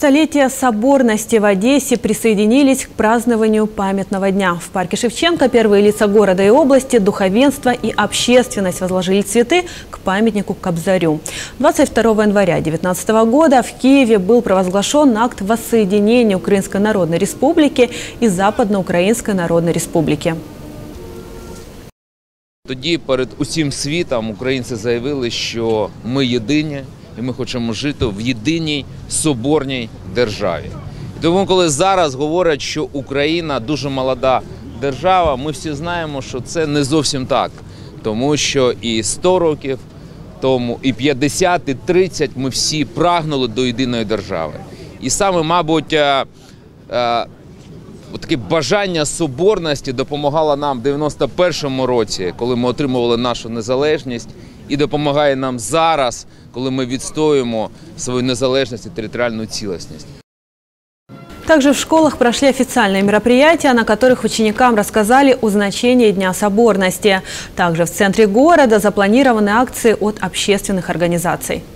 столетия соборности в Одессе присоединились к празднованию памятного дня. В парке Шевченко первые лица города и области, духовенство и общественность возложили цветы к памятнику Кобзарю. 22 января 2019 года в Киеве был провозглашен акт воссоединения Украинской Народной Республики и Западноукраїнської Народної Республіки. Тоді перед усім світом українці заявили, що ми єдині і ми хочемо жити в єдиній соборній державі. І тому, коли зараз говорять, що Україна дуже молода держава, ми всі знаємо, що це не зовсім так. Тому що і 100 років тому, і 50, і 30 ми всі прагнули до єдиної держави. І саме, мабуть, таке бажання соборності допомагало нам в 91-му році, коли ми отримували нашу незалежність, і допомагає нам зараз, коли мы відстоюємо свою незалежность и территориальную целостность. Также в школах прошли официальные мероприятия, на которых ученикам рассказали о значении Дня соборности. Также в центре города запланированы акции от общественных организаций.